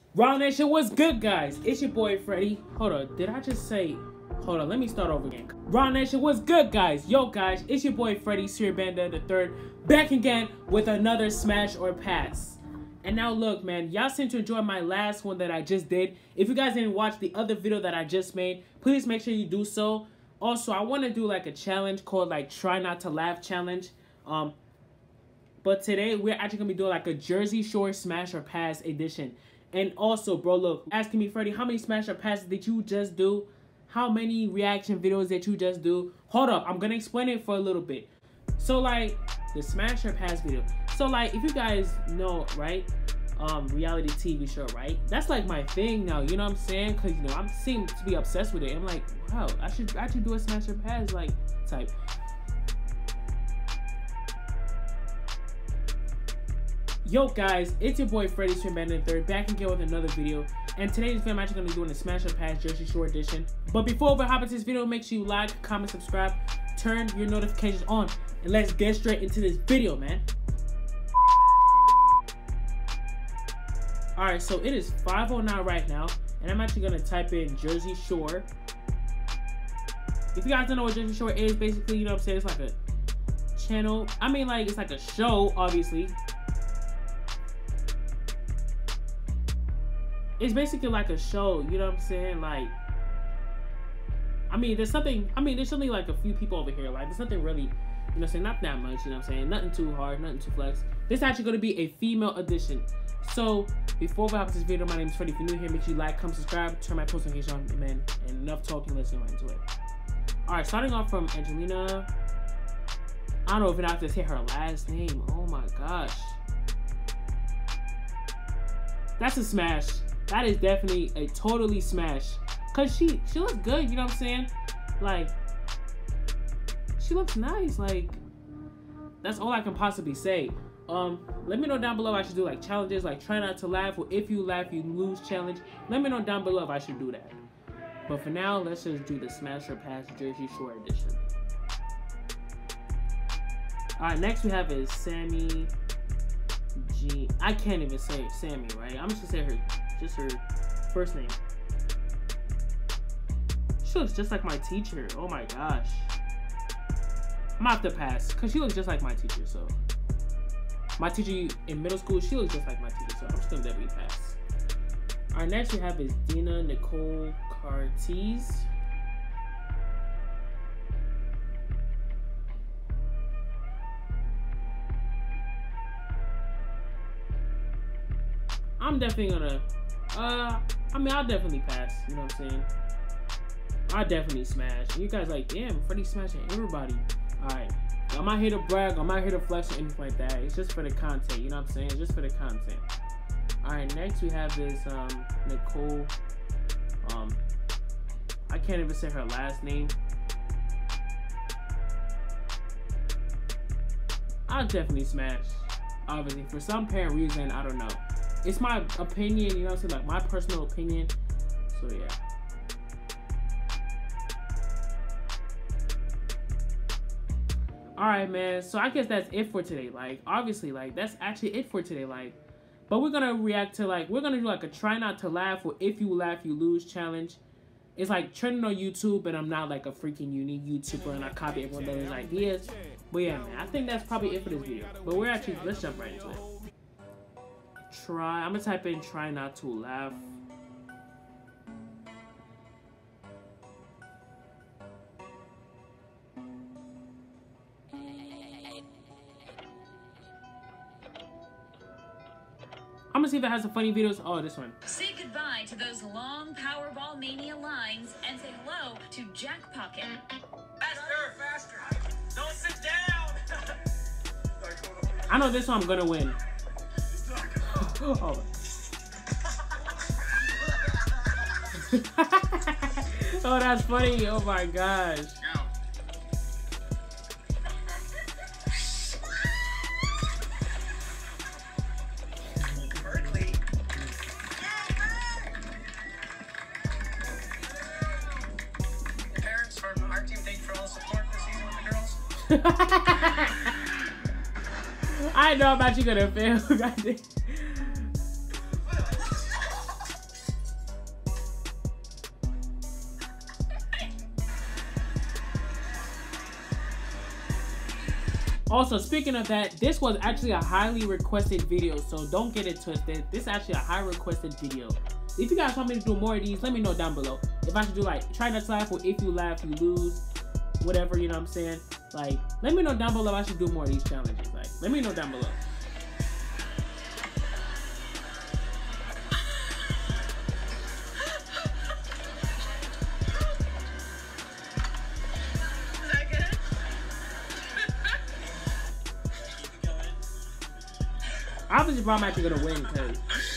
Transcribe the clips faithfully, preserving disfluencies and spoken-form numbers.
Raw Nation, what's good, guys? It's your boy Freddy. Hold on, did I just say? Hold on, let me start over again. Raw Nation, what's good, guys? Yo, guys, it's your boy Freddy Siribanda the third, back again with another smash or pass. And now look, man, y'all seem to enjoy my last one that I just did. If you guys didn't watch the other video that I just made, please make sure you do so. Also, I want to do like a challenge called like Try Not to Laugh Challenge. Um, but today we're actually gonna be doing like a Jersey Shore Smash or Pass edition. And also, bro, look, asking me, Freddy, how many smash or passes did you just do? How many reaction videos did you just do? Hold up, I'm gonna explain it for a little bit. So like the smash or pass video. So like if you guys know, right? Um, reality T V show, right? That's like my thing now, you know what I'm saying? Cause you know, I'm seem to be obsessed with it. I'm like, wow, I should actually do a smash or pass like type. Yo guys, it's your boy Freddy Siribanda the third, back again with another video. And today's video I'm actually going to be doing a Smash or Pass Jersey Shore edition. But before we hop into this video, make sure you like, comment, subscribe, turn your notifications on, and let's get straight into this video, man. Alright, so it is five oh nine right now, and I'm actually going to type in Jersey Shore. If you guys don't know what Jersey Shore is, basically, you know what I'm saying, it's like a channel. I mean, like, it's like a show, obviously. It's basically like a show, you know what I'm saying? Like, I mean, there's something, I mean, there's only like a few people over here. Like, there's nothing really, you know what I'm saying? Not that much, you know what I'm saying? Nothing too hard, nothing too flex. This is actually going to be a female edition. So, before we hop into this video, my name is Freddy. If you're new here, make sure you like, comment, subscribe, turn my post notification on, man. And enough talking, let's get right into it. Alright, starting off from Angelina. I don't know if I have to say her last name. Oh my gosh. That's a smash. That is definitely a totally smash. Cause she she looks good, you know what I'm saying? Like, she looks nice. Like, that's all I can possibly say. Um, let me know down below if I should do like challenges, like try not to laugh, or if you laugh you lose challenge. Let me know down below if I should do that. But for now, let's just do the Smash or Pass Jersey Shore edition. Alright, next we have is Sammy G. I can't even say Sammy, right? I'm just gonna say her. Just her first name. She looks just like my teacher. Oh my gosh. I'm gonna have to pass because she looks just like my teacher. So my teacher in middle school, she looks just like my teacher. So I'm just gonna definitely pass. Our next we have is Dina Nicole Cartiz. I'm definitely gonna. Uh, I mean, I'll definitely pass, you know what I'm saying? I'll definitely smash. You guys like, damn, Freddy smashing everybody. Alright, I'm not here to brag, I'm not here to flex or anything like that. It's just for the content, you know what I'm saying? It's just for the content. Alright, next we have this, um, Nicole, um, I can't even say her last name. I'll definitely smash, obviously. For some apparent reason, I don't know. It's my opinion, you know what I'm saying? Like, my personal opinion. So, yeah. Alright, man. So, I guess that's it for today. Like, obviously, like, that's actually it for today. Like, but we're gonna react to, like, we're gonna do, like, a try not to laugh or if you laugh, you lose challenge. It's, like, trending on YouTube, and I'm not, like, a freaking unique YouTuber, and I copy everyone else's ideas. But, yeah, man. I think that's probably it for this video. But we're actually, let's jump right into it. Try, I'm gonna type in try not to laugh. I'm gonna see if it has some funny videos. Oh, this one. Say goodbye to those long Powerball Mania lines and say hello to Jack Pocket. Faster, faster. Don't sit down. I know this one I'm gonna win. Oh. Oh, that's funny. Oh my gosh. Berkeley. Parents from our team, thank you for all the support this season with the girls. I know I'm actually gonna fail. Also, speaking of that, this was actually a highly requested video, so don't get it twisted. This is actually a high requested video. If you guys want me to do more of these, let me know down below. If I should do like try not to laugh, or if you laugh, you lose, whatever, you know what I'm saying? Like, let me know down below if I should do more of these challenges. Like, let me know down below. Obviously, bro, I'm actually gonna win because.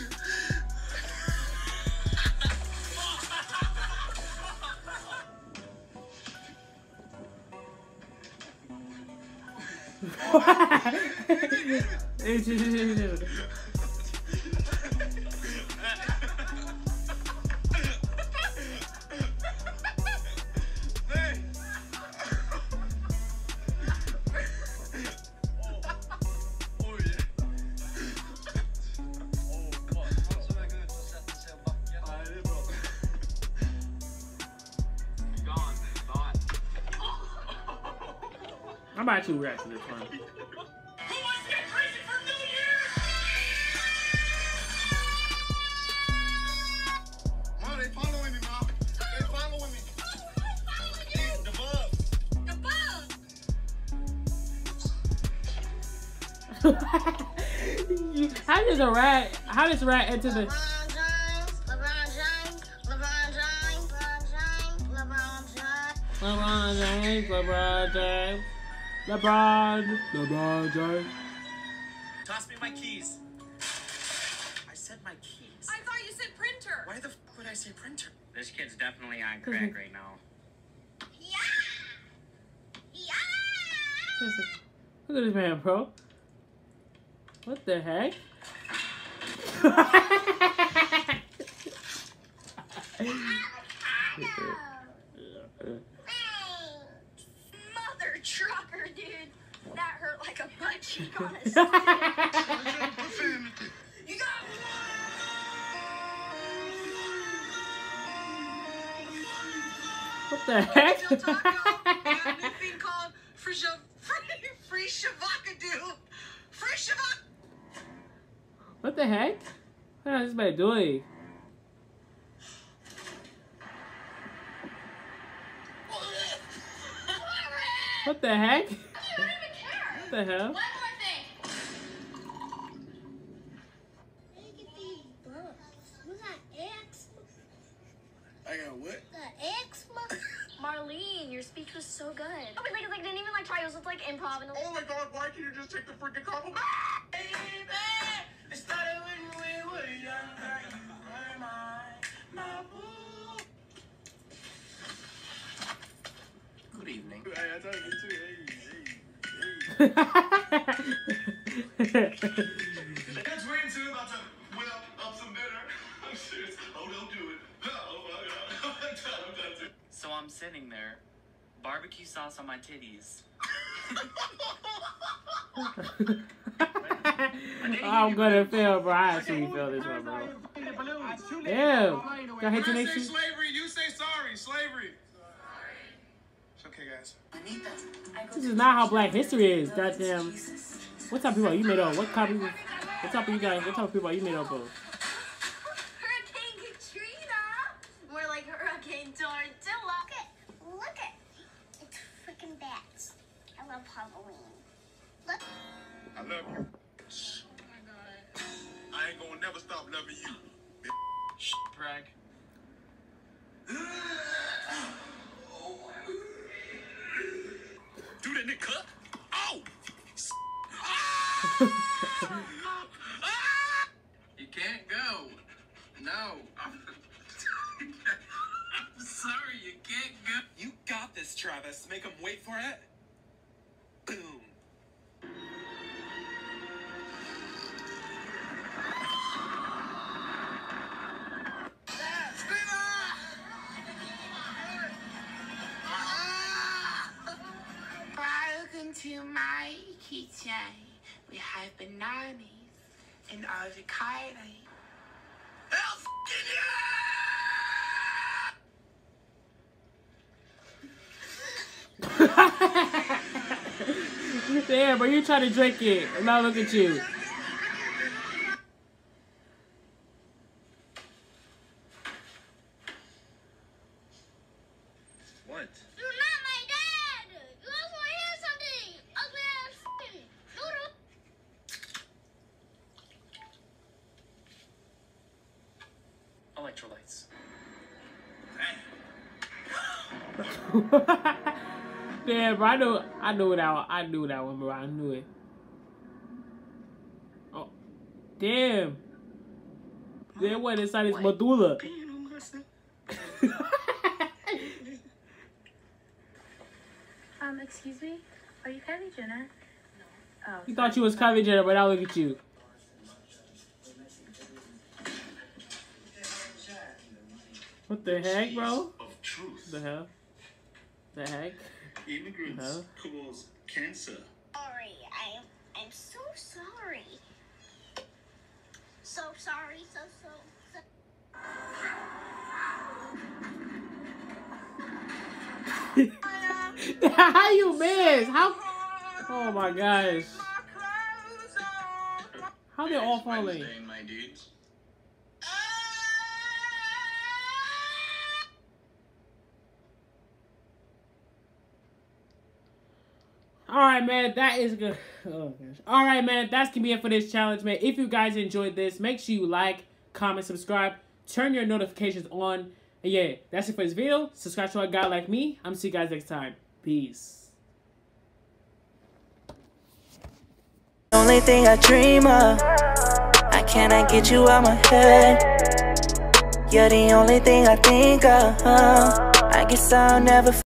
I'm actually reacting to this one. Who wants to get crazy for New Year? Mom, they following me, Mom. They following me. The bug. The bug! You, how does a rat, how does a rat enter the... LeBron James, LeBron James, LeBron James, LeBron James, LeBron James. LeBron James, LeBron James, LeBron, LeBron James. Toss me my keys. I said my keys. I thought you said printer. Why the f would I say printer? This kid's definitely on crack right now. Yeah! Yeah! Look at this man, bro. What the heck? Mother trucker, dude. That hurt like a butt cheek on a stick. You got What the heck? Taco, we have a new thing called free free free shavakadoo. Free shavak. What the heck? What is this man doing? What the heck? I don't even care. What the hell? One more thing. Look at these books. Who's that X? I got what? The X book? Marlene, your speech was so good. Oh, but like, like didn't even like try. It was just like improv. And Oh my God! Why can't you just take the freaking compliment? Baby, it started when we were younger. You were my, my boo. Good evening. Hey, I told you too. Hey, hey, hey. That's waiting to about to well up some dinner. I'm serious. Oh, don't do it. Oh my God. I'm done. I'm done too. So I'm sitting there, barbecue sauce on my titties. I'm gonna fail, bro. I actually feel this one, bro. Ew. Y'all hate your When I next say one? slavery, you say sorry. Slavery. It's okay, guys. This is not how Black History is. Goddamn. What type of people are you made up? What type of people? What type of you guys? What type of people are you made up of? Hurricane Katrina. More like Hurricane Tortilla. Look at, look at. It's freaking bats. I love Halloween. Look. I love you. I ain't gonna never stop loving you. Brag. Do that, Nick. Cut. Oh! You can't go. No. I'm sorry, you can't go. You got this, Travis. Make him wait for it. Boom. Welcome to my kitchen. We have bananas and avocado. Hell f***ing yeah! Damn, but you trying to drink it. And now look at you. What? You're not my dad! You also want to hear something! Ugly ass f***ing Electrolytes. Damn, bro, I knew, I knew that one. I knew that one, bro. I knew it. Oh, damn. Damn, what inside his medulla? Um, excuse me? Are you Kylie Jenner? No. Oh. You thought you was Kylie Jenner, but now look at you. What the heck, bro? Of truth. The hell? The heck? Immigrants No. cause cancer. Sorry, I'm, I'm so sorry. So sorry, so, so, so. How you miss? How? Oh my gosh. How they all falling? Wednesday, my dudes. Alright, man, that is good. Oh, gosh. Alright, man, that's gonna be it for this challenge, man. If you guys enjoyed this, make sure you like, comment, subscribe, turn your notifications on. And yeah, that's it for this video. Subscribe to a guy like me. I'm see you guys next time. Peace. Only thing I dream of, I cannot get you out my head. You're the only thing I think of. I guess I'll never